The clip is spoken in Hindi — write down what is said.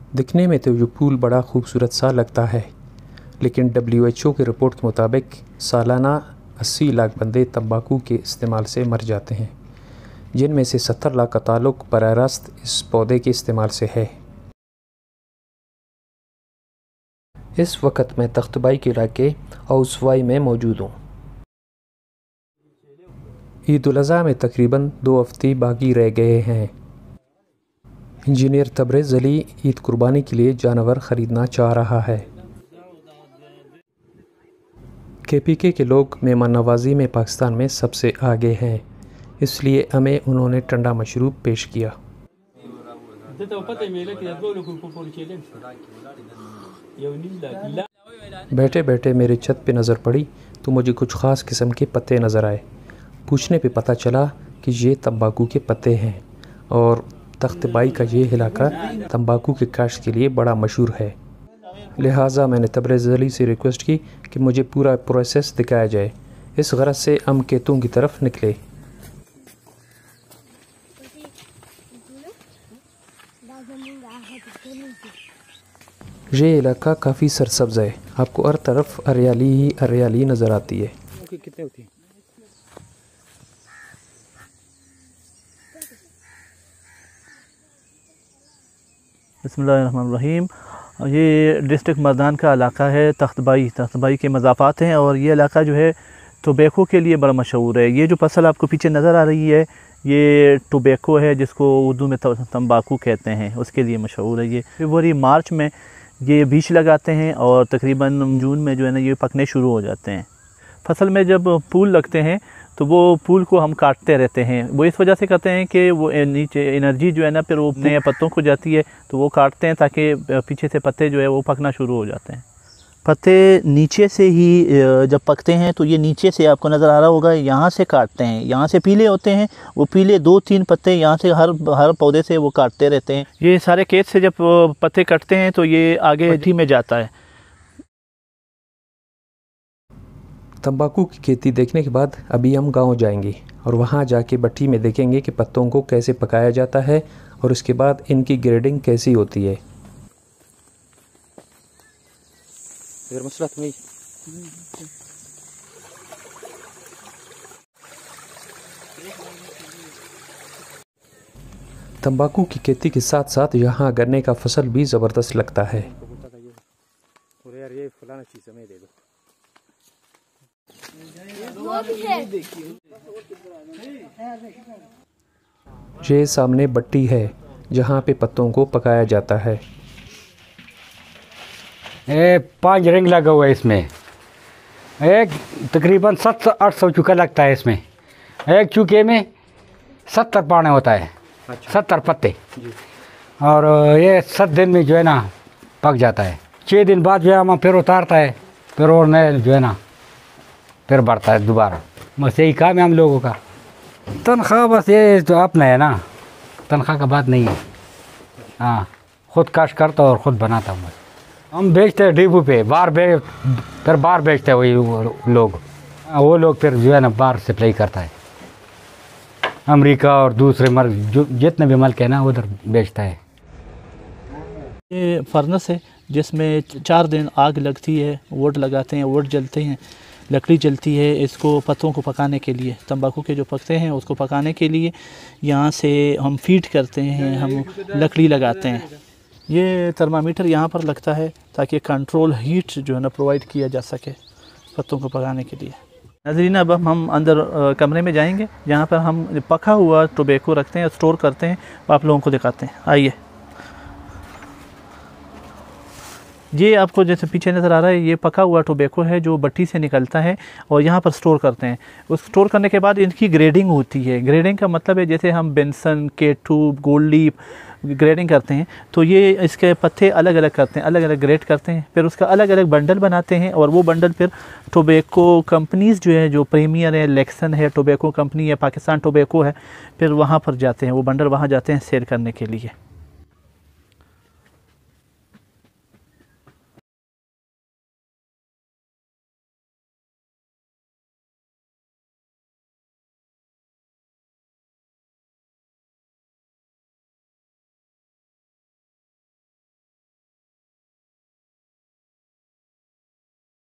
दिखने में तो ये फूल बड़ा खूबसूरत सा लगता है, लेकिन WHO की रिपोर्ट के मुताबिक सालाना 80 लाख बंदे तंबाकू के इस्तेमाल से मर जाते हैं, जिनमें से 70 लाख का ताल्लुक़ बराह रास्त इस पौधे के इस्तेमाल से है। इस वक्त मैं तख्तबाई के इलाके औसवाई में मौजूद हूँ। ईद उल अज़हा में तकरीबन 2 हफ्ते बाकी रह गए हैं। इंजीनियर तबरेज़ अली ईद कुर्बानी के लिए जानवर ख़रीदना चाह रहा है। KPK के लोग मेहमान नवाजी में पाकिस्तान में सबसे आगे हैं, इसलिए हमें उन्होंने ठंडा मशरूब पेश किया। बैठे बैठे मेरे छत पे नज़र पड़ी तो मुझे कुछ ख़ास किस्म के पत्ते नज़र आए। पूछने पे पता चला कि ये तंबाकू के पत्ते हैं और तख्तबाई का ये इलाका तंबाकू के काश्त के लिए बड़ा मशहूर है। लिहाजा मैंने तबरेज़ अली से रिक्वेस्ट की कि मुझे पूरा प्रोसेस दिखाया जाए। इस गरज से हम केतुओं की तरफ निकले। ये इलाका काफ़ी सरसब्ज़ है, आपको हर तरफ हरियाली ही हरियाली नज़र आती है। कितने होती है? बिस्मिल्लाहिर्रहमानिर्रहीम। ये डिस्ट्रिक्ट मर्दान का इलाका है, तख्तबाई के मज़ाफ़ात हैं और ये इलाका जो है टोबैको के लिए बड़ा मशहूर है। ये जो फसल आपको पीछे नज़र आ रही है ये टोबैको है, जिसको उर्दू में तंबाकू कहते हैं, उसके लिए मशहूर है। ये फरवरी मार्च में ये बीज लगाते हैं और तकरीबन जून में जो है ना ये पकने शुरू हो जाते हैं। फसल में जब फूल लगते हैं तो वो फूल को हम काटते रहते हैं। वो इस वजह से करते हैं कि वो नीचे एनर्जी जो है ना फिर वो नए पत्तों को जाती है, तो वो काटते हैं ताकि पीछे से पत्ते जो है वो पकना शुरू हो जाते हैं। पत्ते नीचे से ही जब पकते हैं तो ये नीचे से आपको नज़र आ रहा होगा, यहाँ से काटते हैं, यहाँ से पीले होते हैं, वो पीले 2-3 पत्ते यहाँ से हर पौधे से वो काटते रहते हैं। ये सारे खेत से जब पत्ते कटते हैं तो ये आगे भट्टी में जाता है। तंबाकू की खेती देखने के बाद अभी हम गांव जाएंगे और वहां जाके भट्टी में देखेंगे कि पत्तों को कैसे पकाया जाता है और उसके बाद इनकी ग्रेडिंग कैसी होती है। तंबाकू की खेती के साथ साथ यहाँ गन्ने का फसल भी ज़बरदस्त लगता है। ये सामने भट्टी है जहाँ पे पत्तों को पकाया जाता है। 5 रिंग लगा हुआ है इसमें, एक तकरीबन 700-800 चूका लगता है इसमें। एक चूके में 70 पाने होता है। अच्छा। 70 पत्ते और ये 7 दिन में जो है ना पक जाता है। 6 दिन बाद जो है हम फिर उतारता है, फिर और नए जो है ना फिर बढ़ता है दोबारा। बस यही काम है हम लोगों का। तनख्वाह बस ये तो अपना है ना, तनख्वाह का बात नहीं है। हाँ, खुद काश करता और ख़ुद बनाता हूँ। हम बेचते हैं डिपो पे, फिर बाहर बेचते हैं वही लोग। वो लोग फिर जो है ना बाहर सप्लाई करता है, अमेरिका और दूसरे मुल्क जो जितने भी मुल्क है ना उधर बेचता है। ये फर्नेस है जिसमें 4 दिन आग लगती है, वोट लगाते हैं, वोट जलते हैं, लकड़ी जलती है इसको पत्तों को पकाने के लिए। तंबाकू के जो पत्ते हैं उसको पकाने के लिए यहाँ से हम फीड करते हैं, हम लकड़ी लगाते हैं। ये थर्मामीटर यहाँ पर लगता है ताकि कंट्रोल हीट जो है ना प्रोवाइड किया जा सके पत्तों को पकाने के लिए। नाज़रीन, अब हम अंदर कमरे में जाएंगे जहाँ पर हम पका हुआ टोबैको रखते हैं, स्टोर करते हैं, आप लोगों को दिखाते हैं। आइए, ये आपको जैसे पीछे नज़र आ रहा है ये पका हुआ टोबैको है जो भट्टी से निकलता है और यहाँ पर स्टोर करते हैं। उस स्टोर करने के बाद इनकी ग्रेडिंग होती है। ग्रेडिंग का मतलब है जैसे हम Benson, K2, gold leaf grading करते हैं तो ये इसके पत्ते अलग अलग करते हैं, अलग अलग ग्रेड करते हैं, फिर उसका अलग अलग बंडल बनाते हैं और वो बंडल फिर टोबैको कंपनीज़ जो है, जो प्रीमियर है, लेक्सन है, टोबैको कंपनी है, पाकिस्तान टोबैको है, फिर वहाँ पर जाते हैं, वो बंडल वहाँ जाते हैं सेल करने के लिए।